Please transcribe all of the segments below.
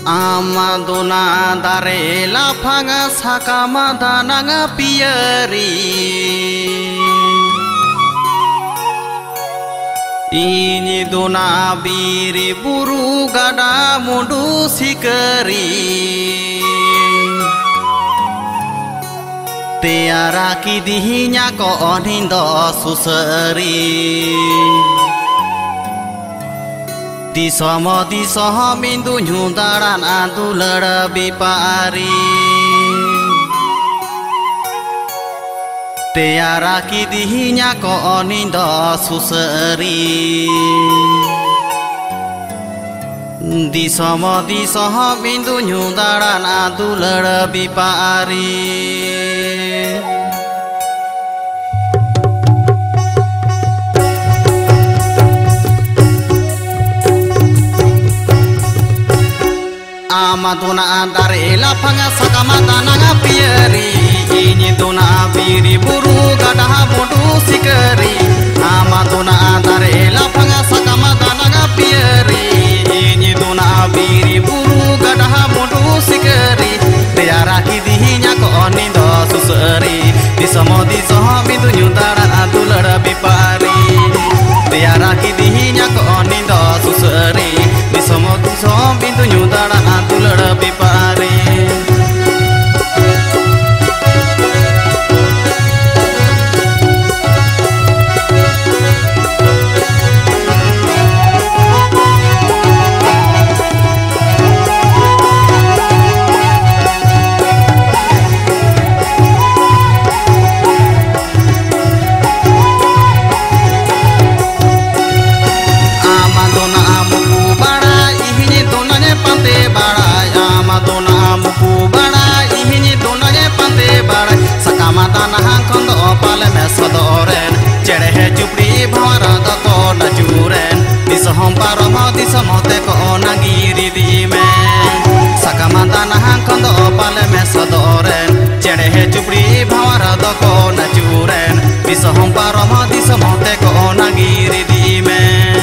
Amadona dare lapanga sakamada nanga pieri Ini dona biri buru gada mundu sikeri Tiara kidihinya ko onindo suseri Di soho mindu nyundaran adu lerabi pari Tiara kidihinya ko onindo suseri Di soho mindu nyundaran adu lerabi pari Amadona dare lapanga sakamada nanga pieri Ini dona biri buru gada mundu sikeri Amadona dare lapanga sakamada nanga pieri Ini dona biri buru gada mundu sikeri Tiara kidihinya ko onindo suseri Di soho mindu nyundaran adu lerabi pari Tiara kidihinya ko onindo suseri Di soho mindu nyundaran adu lerabi pari Cupri bhara da ko na juren disahom parama disamote ko nagiri di me sakamata nahang kondo pale me sadoren chere cupri bhara da ko na juren disahom parama disamote ko nagiri di me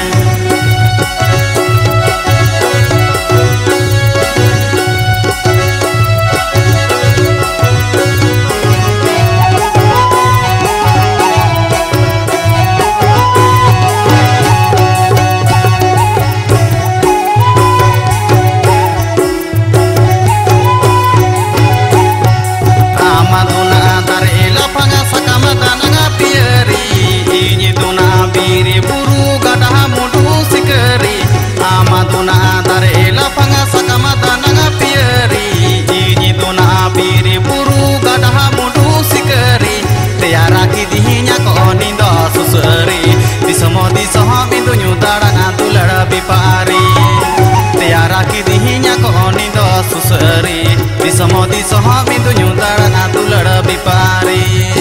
Soho mindu nyundaran adu lerabi pari Tiara kidihinya ko onindo suseri Di soho mindu nyundaran adu lerabi pari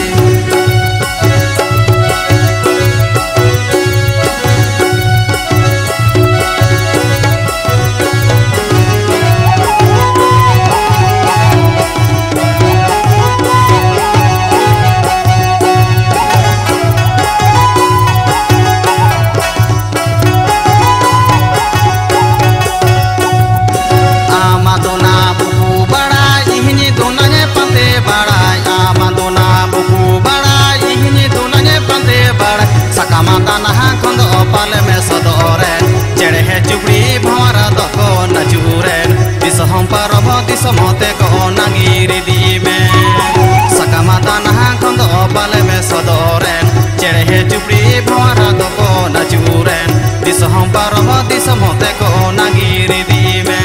Sakamata nahang kondo pale me sadoren chere cupri bhara da ko na juren disahom parama disamote ko nagiri di me Sakamata nahang kondo pale me sadoren chere cupri bhara da ko na juren disahom parama disamote ko nagiri di me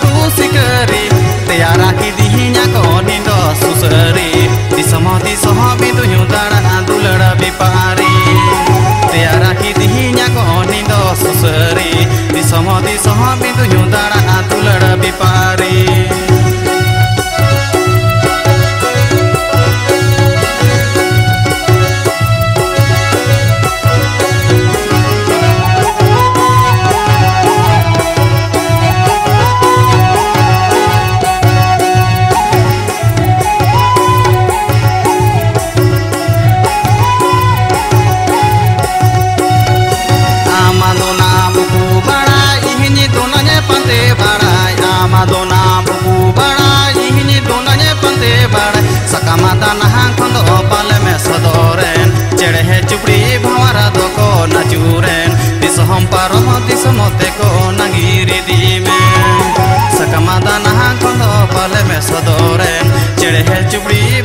Tiara kidihinya ko nindo suseri di soho Sakamata nahang kondo pale me sodoren Cerehe cupri bhawara doko najuren Disohom paroho disomote ko nangiri dime Sakamata nahang kondo pale me sodoren Cerehe cupri